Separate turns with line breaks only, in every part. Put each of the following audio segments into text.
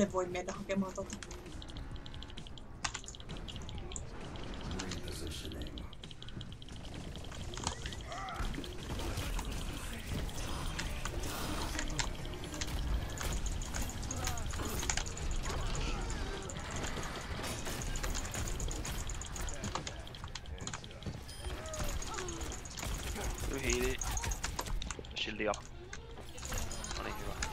tonne voi mennä hakemaan tota.
Hiili. Shieldi up. No niin, hyvä.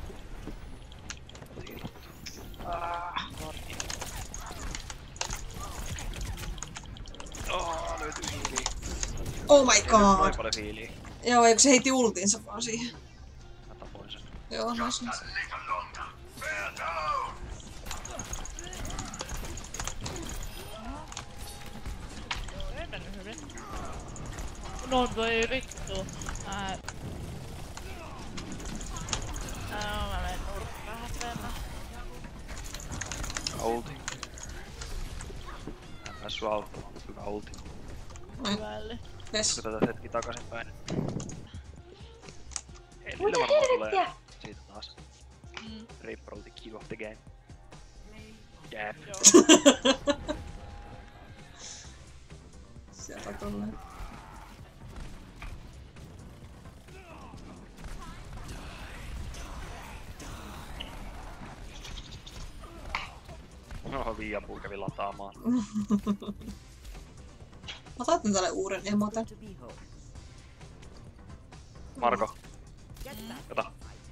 Löytyy hiiliä.
Oh my
Ei
god!
noin paljon hiiliä.
Joo, eikö se heitti ultinsa vaan siihen?
Mä tapoin sen.
Joo, nice.
Ei mennyt hyvin. No voi vittu. Mä menen nurkkaan häpeämään.
Ulti. Mä en päässyt auttamaan. Hyvä ulti.
Hyvälle.
Yes.
Otetaan hetki takaisinpäin. Heille varmaan tulee siitä taas. Reaper oli the king of the game. Jääp.
Sieltä tulee.
No, Viiapuu kävi lataamaan.
Mä otan tälle uuden emoten.
Marko. Ota.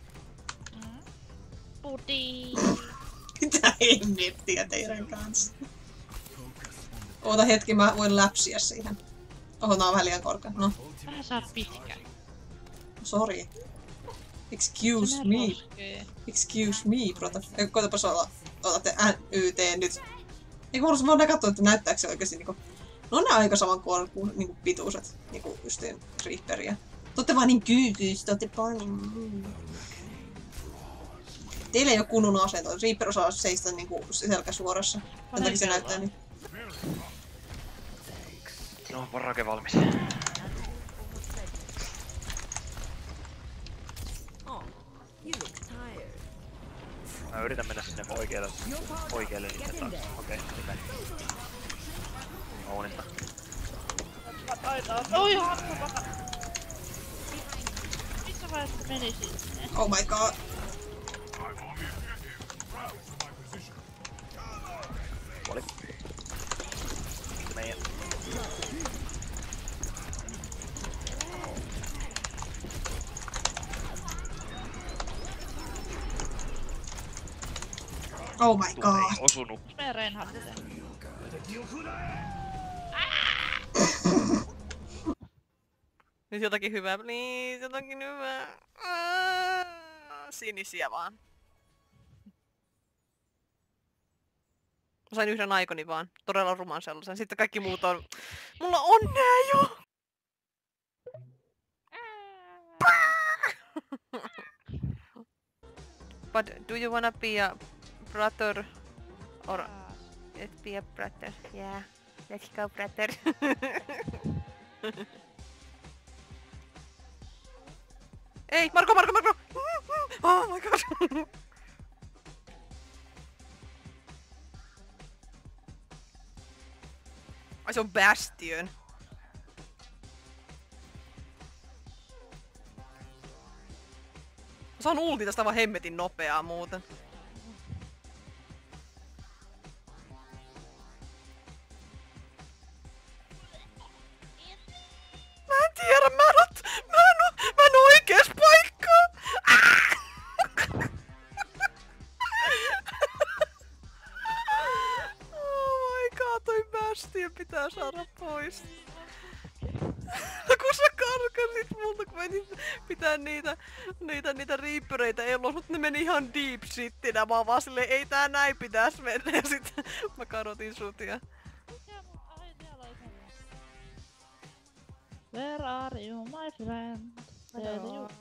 Pudi.
Mitä hemmettiä teidän kanssa? Oota hetki, mä voin läpsiä siihen. Oho, nää on vähän liian korkea. No,
Vähän saa pitkä.
sorry. Excuse me. Excuse me, brota. Koitapas otatte NYT nyt. Eikö mulla vaan katsoa, että näyttääkö se oikeesti niinku... No on ne aika saman niinku pituiset, niinku justiin Reaperia. Te ootte vaan niin kyykyys, te ootte vaan niin... Teillä ei oo kunnon asento. Reaper osaa seistä niinku selkä suorassa. Sen takia se näyttää niin.
No, varake valmis. Mä yritän mennä sinne oikealle niiden taakse. Okei, hyvä. Ounista.
Oi, hakkapaka! Missä vaiheessa meni sinne?
Oh my god.
Oli. Meidän.
Oh my god.
Ei osunut.
Meidän Reinhardille.
Nyt jotakin hyvää, please, jotakin hyvää. Sinisiä vaan. Mä sain yhden aikoni vaan. Todella ruman sellaisen. Sitten kaikki muut on... Mulla on nää jo! But do you wanna be a brother? Or... Let's be a brother. Yeah. Let's go brother. Ei, Marko! Oh my god! Ai se on Bastion. Mä saan ulti tästä vaan hemmetin nopeaa muuten. Mä en tiedä, mä en oo oikees paikkaa! Oh my god, toi Bastion pitää saada pois. No kun sä karkasit multa, kun menin pitää niitä Reapereitä elossa, mutta ne meni ihan deep shittinä. Mä oon vaan silleen, ei tää näin pitäis mennä, ja sit mä kadotin sut ja...
Where are you, my friend? Tell you.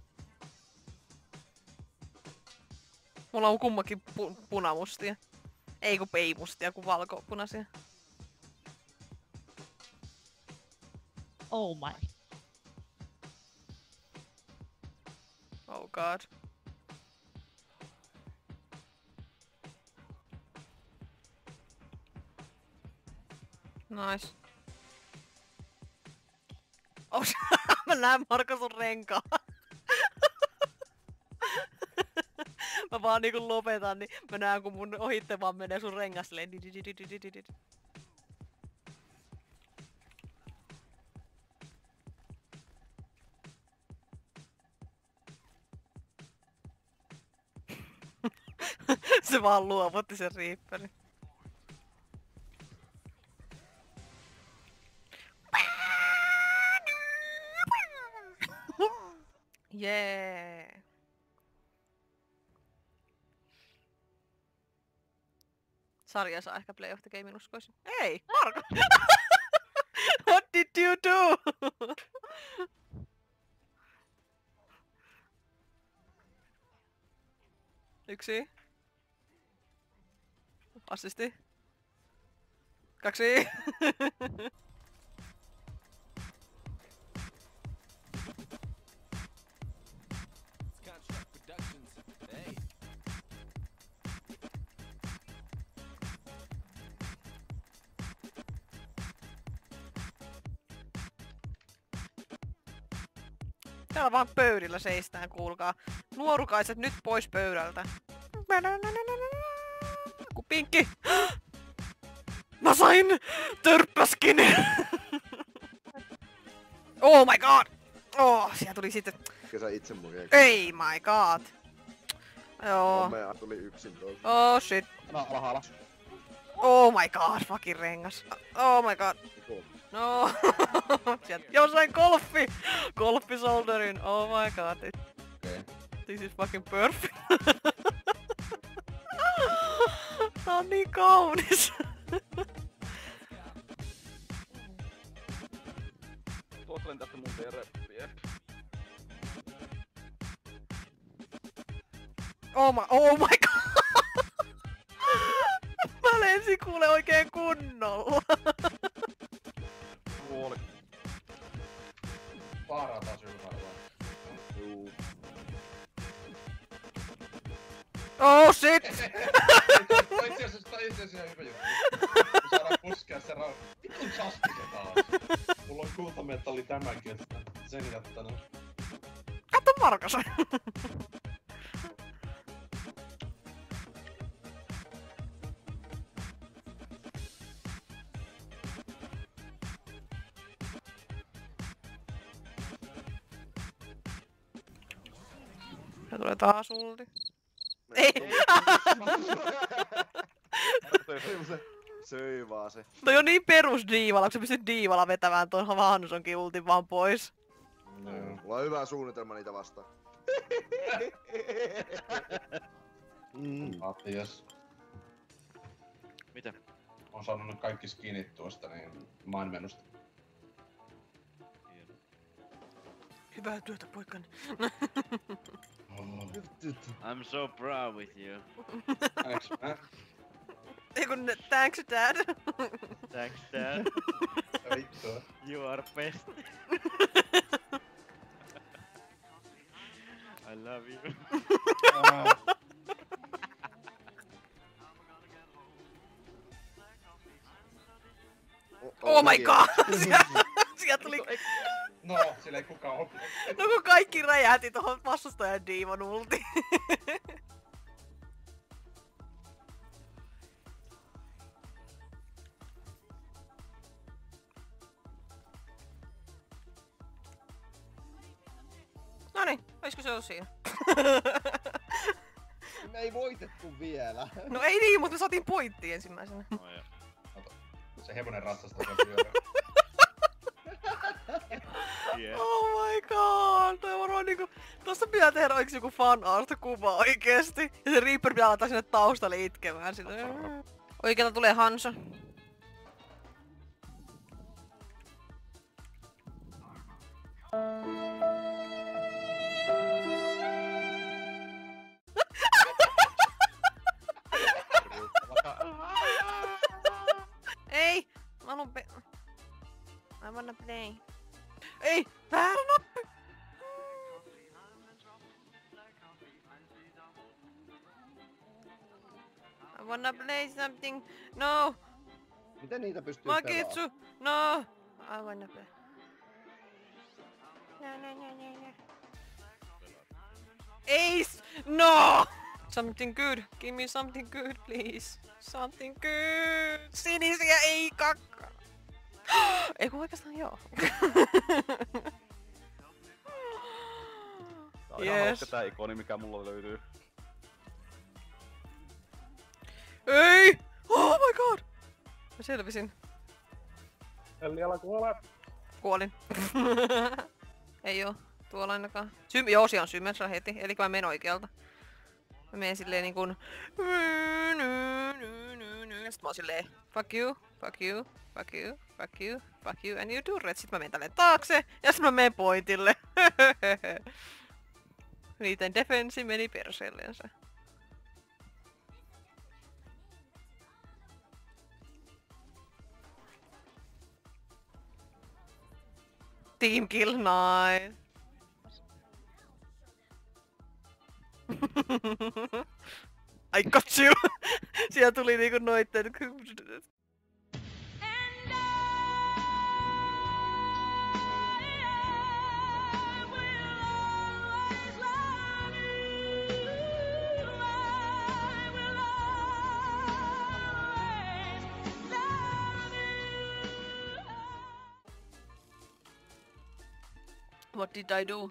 Mulla on kummakin punamustia. Ei kun ei mustia, kun valkopunaisia.
Oh my.
Oh god. Nice. Oh, mä näen Marko sun renkaan. Mä vaan niinku lopetan, niin mä näen kun mun ohitte vaan menee sun rengas silleen. Se vaan luovutti sen Reaperin. Jee. Sarja saa ehkä Play of the Gamein uskoisin. Ei, Marko! What did you do? Yksi. Assisti. Kaksi. Täällä vaan pöydillä seistään, kuulkaa. Nuorukaiset nyt pois pöydältä. Ku pinkki! Mä sain törppäskin! Oh my god! Oh, siellä tuli sitten...
Kesä itse mujen.
Ei my god! Joo.
Meidän tuli yksin tuolta.
Oh shit.
No, alhaalla.
Oh my god, fucking rengas. Oh my god. No. Jossain golfi! Golfi solderin. Oh my god.
Okay.
This is fucking perfect. Tää on niin kaunis.
Tuottelen tästä mun reppiä.
Oh my god. Mä lensin kuule oikein kunnolla.
Kuoli.
Vaaraa taas ylhäällä.
Juu.
Oh shit!
Toi itse asiassa ihan hyvä juttu. Me saadaan puskea se vitun chastike taas. Mulla on kultametalli tämäkin, että sen jättänyt.
Katso Markas! Se tulee taas ulti. Ei!
Söi vaan se.
Toi on niin perus diivala, kun sä pystyt diivalla vetämään ton Hansonkin ultin vaan pois.
Mulla on hyvä suunnitelma niitä vastaan.
Matias.
Mitä?
On saanut nyt kaikki skinit tuosta niin Mindmenusta.
Hyvää työtä poikani.
I'm so proud with you.
Thanks, man.
Ei kun thanks dad.
Thanks dad.
Vittua.
You are best. I love you.
Oh my god! Sieltä tuli...
No, sillä ei kukaan opi.
No kun kaikki räjähti tohon vastustajan diivan ultiin. Noniin, oisko se ollut siinä?
Me ei voitettu vielä.
No ei niin, mutta me saatiin pointti ensimmäisenä.
No joo.
Se hevonen ratsastaa sen pyörä.
Yeah.
Oh my god, toi on varmaan niinku... Tossa pitää tehdä oikeesti joku fan art kuva oikeesti. Ja se Reaper pitää laittaa sinne taustalle itkemään sitä. Oikealta tulee Hanso. Ei! Mä haluun I wanna play. Ei! Väärä nappi! I wanna play something. No!
Miten niitä pystyy
Makitsu! No! Aivan nopea. Ace! No! Something good. Give me something good, please. Something good. Sinisiä ei kakka. Ei kun oikeastaan joo.
Tää on ihan hauska tää ikoni, mikä mulla löytyy.
Ei! Oh my god! Mä selvisin.
Eli älä kuole.
Kuolin. Ei oo tuolla ainakaan. Joo, siellä on Symmetra heti, eli mä menen oikealta. Mä menen silleen niinkun... Sit mä oon silleen... Fuck you, fuck you, fuck you, fuck you, fuck you, and you do red. Sit mä menen tälleen taakse, ja sit mä menen pointille. Niiden defensi meni perseellensä. Team kill, nice. I got you! Siellä tuli niinku noitten... What did I do?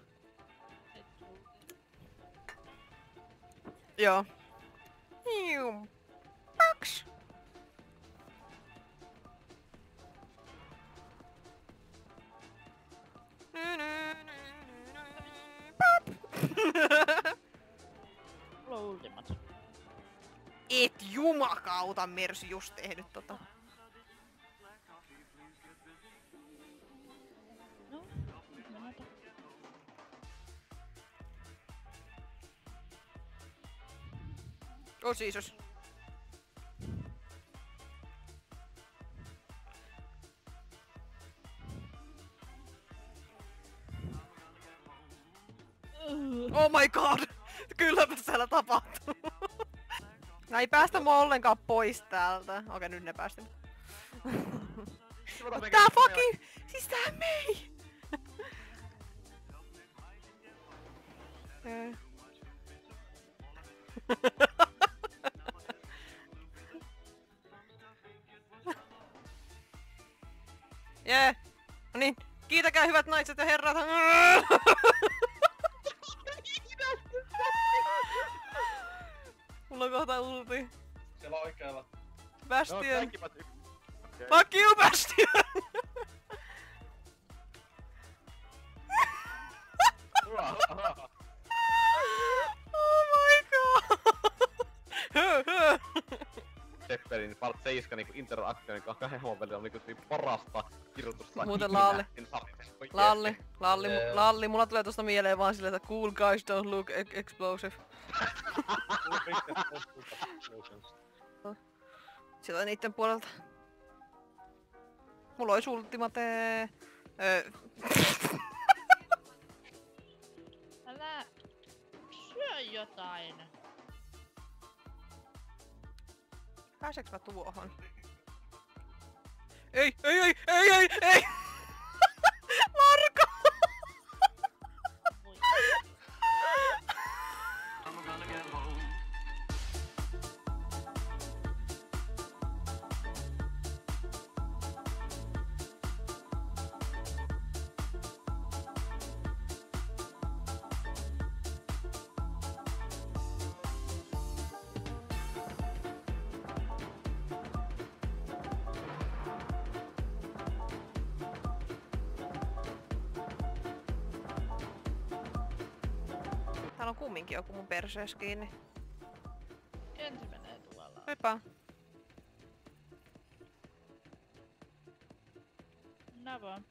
Joo. Box.
Ultimate.
Et jumakauta, Mercy just tehnyt tota.
No, mennään.
Oh Jesus. Oh my god! Kylläpä siellä tapahtuu. No ei päästä mua ollenkaan pois täältä. Okei, nyt ne päästiin. Tää fucking... Siis tää mei! Jee! No niin, kiitäkää hyvät naiset ja herrat! Mulla on kohta ulti.
Siellä oikealla.
Bastion!
Okay.
Fuck you, Bastion! Oh my god!
Sepperin Part 7 niinku interaktio niinku kahden hemon välillä on niinku parasta kirjoitusta.
Muuten Lalli, mulla tulee tosta mieleen vaan silleen, että cool guys don't look explosive. Sieltä niitten puolelta. Mulla ois ultimate...
Älä syö jotain.
Pääseks mä tuohon? Ei! Marko! Täällä on kumminkin joku mun persees kiinni.
Ensi menee tuolla.
Heippa.
Nää vaan.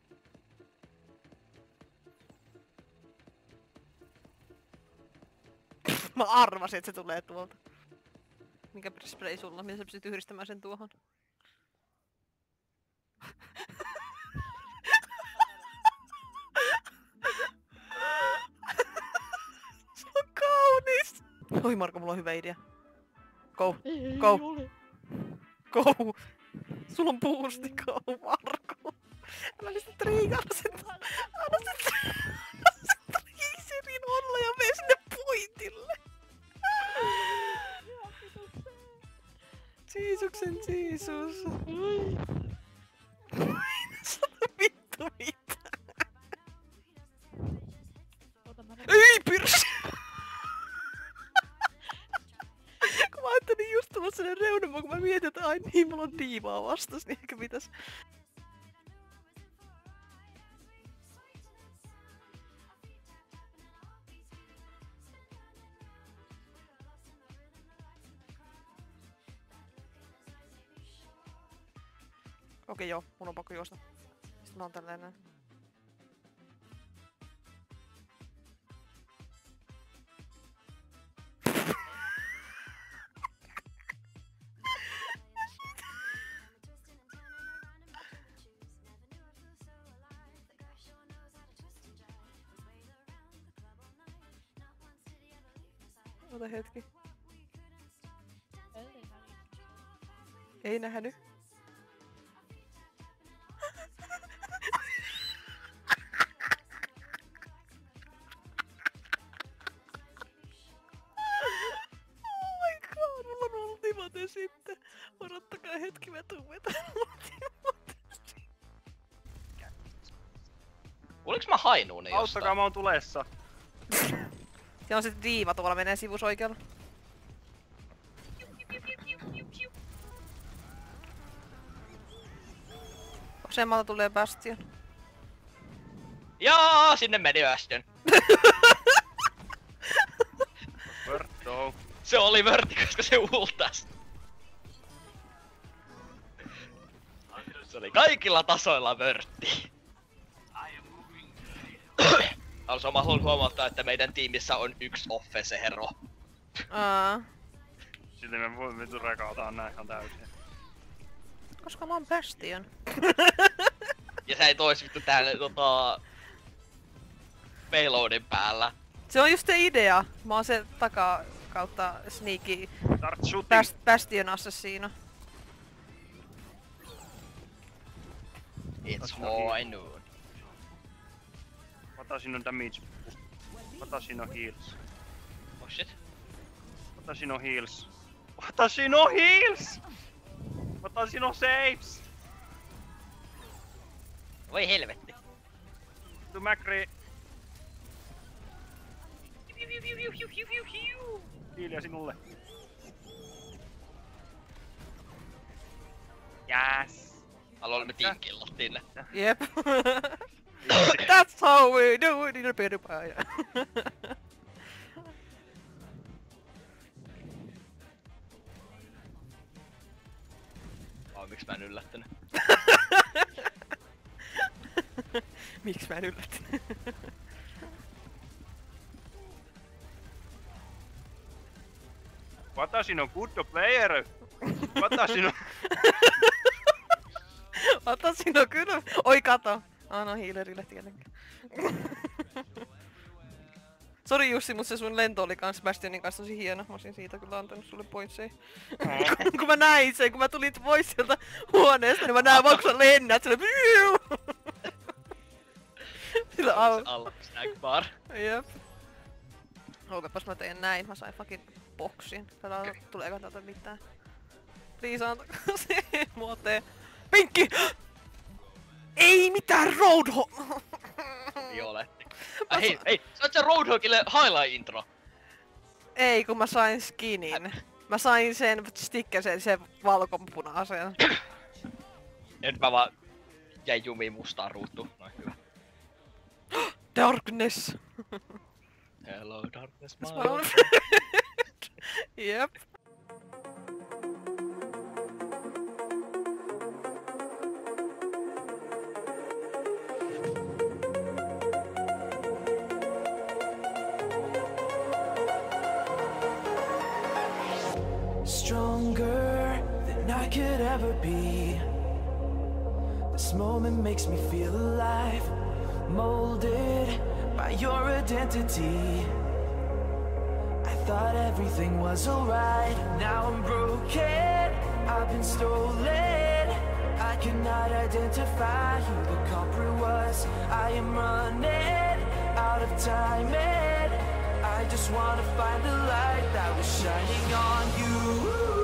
Mä arvasin, että se tulee tuolta. Mikä spray sulla? Miten sä pystyt yhdistämään sen tuohon? Se on kaunis! Oi Marko, mulla on hyvä idea. Go!
Ei
Go!
ole.
Go! Sulla on boostikko, Marko. Älä niistä triigarsit. Anna se triiserin olla ja mene sinne pointille. Jeesuksen Jeesus. Sano vittu mitä. Ei pirssi! Kun mä ajattelin just tulla sinne reunamaan, kun mä mietin, että ai niin, mulla on diivaa vastas, niin ehkä pitäis... Okei joo, mun on pakko juosta. Sitten mä oon tälleen näin. Ota hetki. Ei nähnyt. Sitten. Odottakaa hetki, mä tuun vetämään ultimaattisesti.
Oliks mä hainuun jostain?
Auttakaa, mä oon tulessa.
Siellä on sit diiva tuolla menee sivus oikealla. Vasemmalta tulee Bastion.
Jaa, sinne meni Bastion.
Word,
Se oli vörtti, koska se ultas. Se oli kaikilla tasoilla vörtti. Also mä haluan huomauttaa, että meidän tiimissä on yksi offense hero.
Sitten me voimme vittu rekautaan nää ihan täysin.
Koska mä oon Bastion.
Ja sä et ois vittu täällä payloadin päällä.
Se on just se idea. Mä oon se takaa kautta sneaky Bastion assassino.
It's high noon.
Watashi no damage. Watashi no heals.
Oh shit.
Watashi no heals. Watashi no heals! Watashi no saves!
Voi helvetti.
Tu Macri. Hiiliä sinulle. Yes.
Aloin me tinkillattiin ne.
Jep. That's how we do it in a better way.
Miks mä en yllättänyt?
Miksi mä en yllättänyt?
Watashi no good player. Watashi no...
Watashi no kyllä. Oi kato. No healerille tietenkin. Sori Jussi, mutta se sun lento oli kans Bastionin kanssa tosi hieno. Mä olisin siitä kyllä antanut sulle pointsei. Kun mä näin sen, kun mä tulin pois sieltä huoneesta, niin mä näin vaan kun sä lennät. Sillä
alla snack bar.
Jep. Ookapas mä teen näin, mä sain fucking boksin. Okay. Tuleeko täältä mitään? Please antakaa se muoteen. Pinkki! Ei mitään Roadhog!
Violetti. Hei, saat sä Roadhogille highlight intro?
Ei, kun mä sain skinin. Mä sain sen stickersen, sen valkopunaisen.
Nyt mä vaan jäin jumiin mustaan ruutuun. Noin, hyvä.
Darkness!
Hello darkness, my
old friend. Yep.
Stronger than I could ever be. This moment makes me feel alive, molded by your identity. I thought everything was alright. Now I'm broken, I've been stolen. cannot identify who the culprit was. I am running out of time and I just wanna find the light that was shining on you.